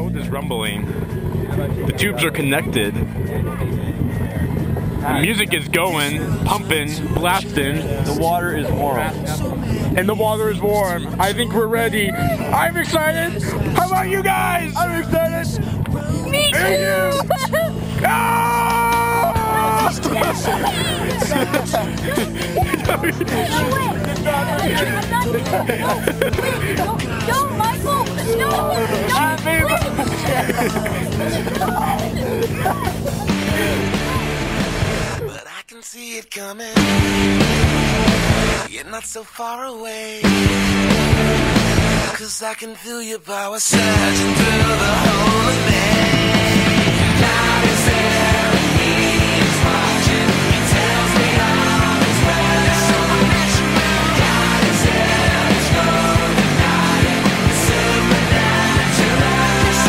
boat is rumbling. The tubes are connected. The music is going, pumping, blasting. The water is warm. And the water is warm. I think we're ready. I'm excited. How about you guys? I'm excited. Me too. No, Michael! No! But I can see it coming. You're not so far away. 'Cause I can feel your power surging through the whole of me. God is there and He is watching. He tells me all is well. It's supernatural. God is there, there's no denying. It's supernatural. It's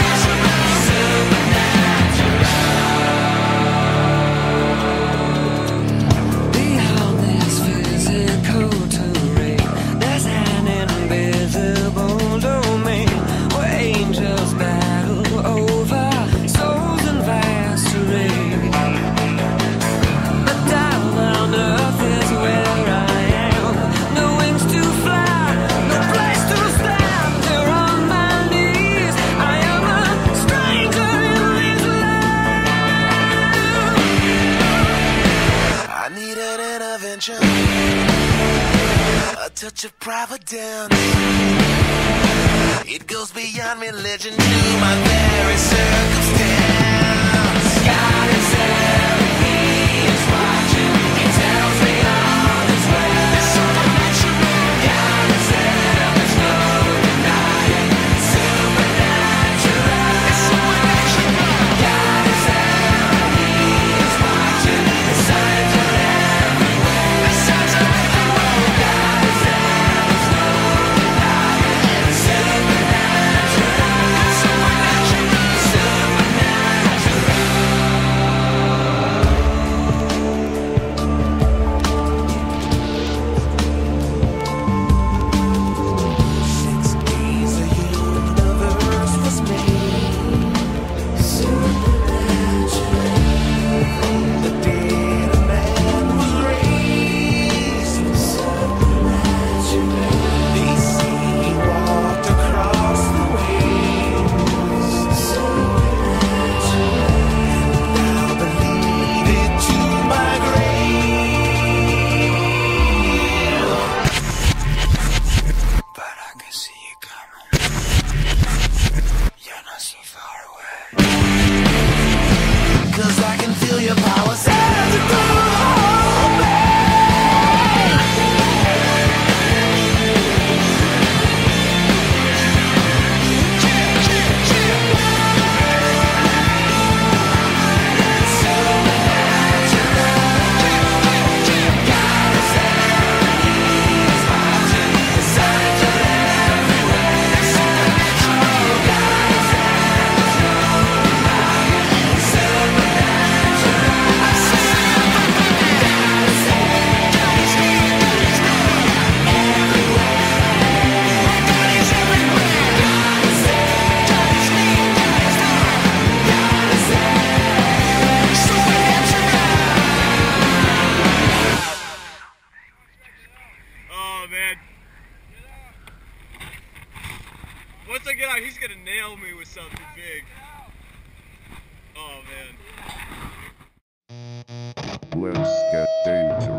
supernatural. Beyond this physical terrain, there's an invisible domain where angels battle over souls and vast terrain. But down on earth is where I am. No wings to fly, no place to stand. Here on my knees, I am a stranger in this land. I need an intervention, a touch of providence. It goes beyond religion to my very circumstance. God is there, He is watching. He tells me all is well. It's supernatural. God is there, there's no denying. It's supernatural. It's supernatural. God is there, He is watching. The signs are everywhere. The signs are everywhere. God is there, there's no denying. It's supernatural. It's supernatural. Once I get out, he's gonna nail me with something big. Oh man. Let's get into